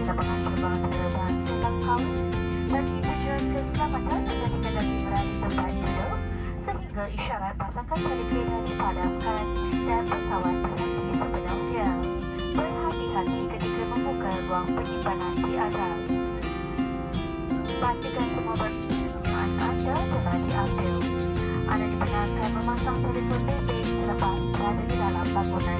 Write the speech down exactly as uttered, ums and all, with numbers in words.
adalah pengatur bangsa dan selang kawin. Bagi tujuan keselamatan, anda dikendali berada tempat duduk sehingga isyarat pasangkan telefon dipadamkan dan pesawat berhenti sepenuhnya. Berhati-hati ketika membuka ruang penyimpanan di atas. Pastikan semua barang anda telah diambil. Anda dibenarkan memasang telefon bimbit selepas berada di dalam bangunan